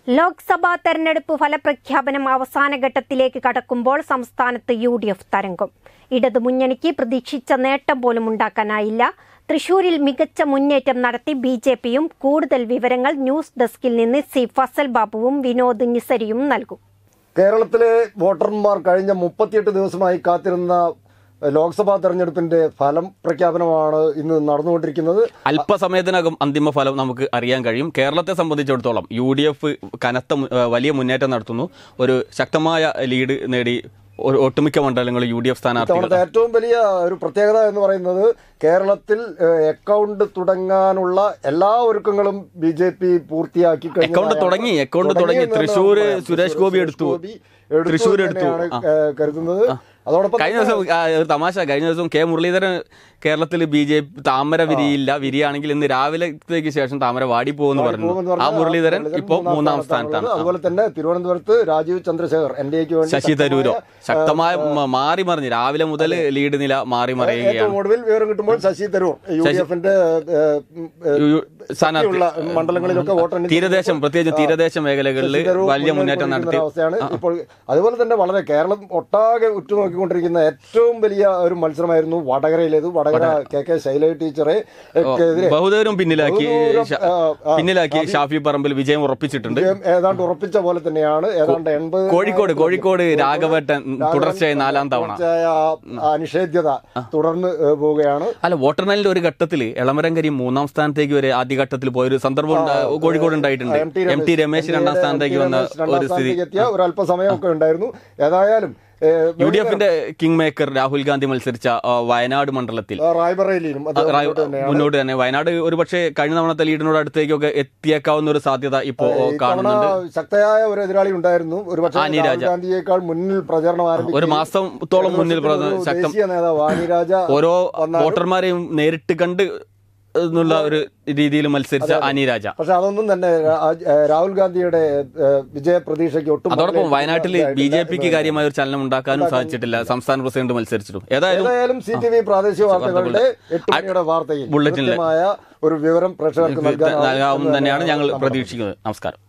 ലോക്സഭാ തെരഞ്ഞെടുപ്പ് ഫലപ്രഖ്യാപനം അവസാനഘട്ടത്തിലേക്ക് കടക്കുമ്പോൾ സംസ്ഥാനത്ത് UDF തരംഗം. ഇടതുമുന്നണിക്ക് പ്രതീക്ഷിച്ച നേട്ടം പോലും ഉണ്ടാക്കാനായില്ല. തൃശൂരിൽ മികച്ച മുന്നേറ്റം നടത്തി BJPയും. കൂടുതൽ വിവരങ്ങൾ ന്യൂസ് ഡെസ്കിൽ നിന്ന് ഫസൽ ബാബുവും വിനോദ് നിസരിയും നൽകും. കേരളത്തിലെ വോട്ടർമാർ കഴിഞ്ഞ 38 ദിവസമായി കാത്തിരുന്ന ലോക്സഭാ തെരഞ്ഞെടുപ്പിന്റെ ഫലം പ്രഖ്യാപനമാണ് ഇന്ന് നടന്നുകൊണ്ടിരിക്കുന്നത്. അല്പസമയത്തിനകം അന്തിമ ഫലം നമുക്ക് അറിയാൻ കഴിയും. കേരളത്തെ സംബന്ധിച്ചിടത്തോളം UDF വലിയ മുന്നേറ്റം നടത്തുന്നു. ഒരു ശക്തമായ ലീഡ് നേടി ഒട്ടുമിക്ക മണ്ഡലങ്ങളിൽ UDF സ്ഥാനാർത്ഥികൾ. ഏറ്റവും വലിയ ഒരു പ്രത്യേകത എന്ന് പറയുന്നത് കേരളത്തിൽ അക്കൗണ്ട് തുടങ്ങാനുള്ള എല്ലാ ഒരുക്കങ്ങളും BJP പൂർത്തിയാക്കി അക്കൗണ്ട് തുടങ്ങി തൃശ്ശൂർ സുരേഷ് ഗോപി എടുത്തു കരുതുന്നത്. അതോടൊപ്പം കഴിഞ്ഞ ദിവസം K. മുരളീധരൻ കേരളത്തിൽ BJP താമര വിരിയാണെങ്കിൽ ഇന്ന് രാവിലത്തേക്ക് ശേഷം താമര വാടിപ്പോകുമെന്ന് പറഞ്ഞു. ആ മുരളീധരൻ ഇപ്പോൾ 3ാം സ്ഥാനത്താണ്. അതുപോലെ തന്നെ തിരുവനന്തപുരത്ത് രാജീവ് ചന്ദ്രശേഖർ NDAക്ക് വേണ്ടി, ശശി തരൂരോ ശക്തമായ മാറി മറിഞ്ഞ് രാവിലെ മുതൽ ലീഡ് നില മാറി മറിയുകയാണ്. ഒടുവിൽ വിവരം കിട്ടുമ്പോൾ ശശി തരൂർ UDFന്റെ മണ്ഡലങ്ങളിലൊക്കെ വോട്ടെണ്ണി പ്രത്യേകിച്ച് തീരദേശ മേഖലകളിൽ വലിയ മുന്നേറ്റം നടത്തിയ അവസ്ഥയാണ് ഇപ്പോൾ. അതുപോലെ തന്നെ വളരെ കേരളം ഒട്ടാകെ ഉറ്റുനോക്കിക്കൊണ്ടിരിക്കുന്ന ഏറ്റവും വലിയ ഒരു മത്സരമായിരുന്നു വടകരയിലേത്. വടകര KK ശൈലജ ടീച്ചറെ ബഹുദൂരം പിന്നിലാക്കി ഷാഫി പറമ്പിൽ വിജയം ഉറപ്പിച്ചിട്ടുണ്ട്. ഏതാണ്ട് ഉറപ്പിച്ച പോലെ തന്നെയാണ്. ഏതാണ്ട് 80 കോഴിക്കോട് രാഘവേട്ടൻ തുടർച്ചയായി 4ാം തവണ അനിഷേധ്യത തുടർന്ന് പോവുകയാണ്. അല്ല, വോട്ടെണ്ണലിന്റെ ഒരു ഘട്ടത്തിൽ എളമരങ്കരി 3ാം സ്ഥാനത്തേക്ക് വരെ ആദ്യഘട്ടത്തിൽ പോയൊരു സന്ദർഭം കോഴിക്കോട് ഉണ്ടായിട്ടുണ്ട്. MT രമേശ് 2ാം സ്ഥാനത്തേക്ക് വന്ന ഒരു സ്ഥിതി ഒരു അല്പസമയമൊക്കെ ഉണ്ടായിരുന്നു. ഏതായാലും UDFന്റെ കിങ് മേക്കർ രാഹുൽ ഗാന്ധി മത്സരിച്ച വയനാട് മണ്ഡലത്തിൽ മുന്നോട്ട് തന്നെ വയനാട് ഒരുപക്ഷെ കഴിഞ്ഞ തവണത്തെ ലീഡിനോട് അടുത്തേക്കൊക്കെ എത്തിയേക്കാവുന്ന ഒരു സാധ്യത ഇപ്പോൾ കാണുന്നുണ്ട്. ശക്തയായ ഒരു എതിരാളി ഉണ്ടായിരുന്നു. രാഹുൽ ഗാന്ധിയേക്കാൾ മുന്നിൽ പ്രചരണം ആരംഭിച്ചു. ഒരു മാസത്തോളം മുന്നിൽ ഓരോ വോട്ടർമാരെയും നേരിട്ട് കണ്ട് എന്നുള്ള ഒരു രീതിയിൽ മത്സരിച്ച അനിരാജ. പക്ഷെ അതൊന്നും തന്നെ രാഹുൽ ഗാന്ധിയുടെ വിജയ പ്രതീക്ഷയ്ക്ക് ഒട്ടും. അതോടൊപ്പം വയനാട്ടിൽ BJPക്ക് കാര്യമായ ഒരു ചലനം ഉണ്ടാക്കാനും സാധിച്ചിട്ടില്ല. സംസ്ഥാന പ്രസിഡന്റ് മത്സരിച്ചിട്ടും. ഏതായാലും CTV പ്രാദേശിക വാർത്തകളുടെ 8 മണിയുടെ വാർത്തയിൽ ബുള്ളറ്റിനായ ഒരു വിവരം പ്രേക്ഷകർക്ക് നൽകാമെന്ന് തന്നെയാണ് ഞങ്ങൾ പ്രതീക്ഷിക്കുന്നത്. നമസ്കാരം.